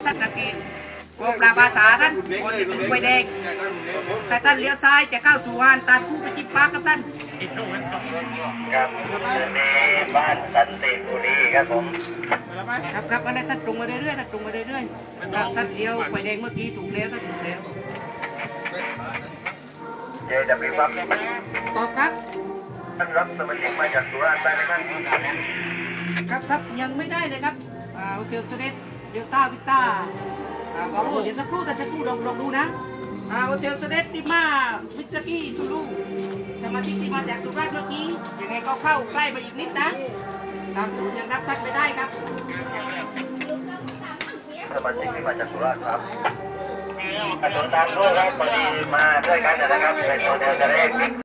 ท่านสังเกตบอกปลาภาษาท่านคนจะถึงไฟแดงแต่ท่านเลี้ยวซ้ายจะเข้าสู่หานตาคู่ไปจิบปากครับท่านครับในบ้านสันติบุรีครับผมครับอะไรท่านตรงมาเรื่อยๆท่านตรงมาเรื่อยๆท่านเลี้ยวไฟแดงเมื่อกี้ถูกแล้วท่านถูกแล้วเจดับเบิลครับตอบครับท่านรับสมาชิกมาจากสุราษฎร์ได้ไหมครับยังไม่ได้เลยครับโอเคสเตทเดลต้าวิต้าขอรู้เดี๋ยวสักครู่แต่สักครู่ลองดูนะโอเทลสเตทติมามิสกี้ซูรูสมาชิกที่มาจากสุราษฎร์เมื่อกี้ยังไงก็เข้าใกล้มาอีกนิดนะตามศูนย์ยังนับท่านไม่ได้ครับสมาชิกที่มาจากสุราษฎร์ครับกระทรวงการด้วยครับพอดีมาด้วยกันนะครับในโซนเดียวกันเอง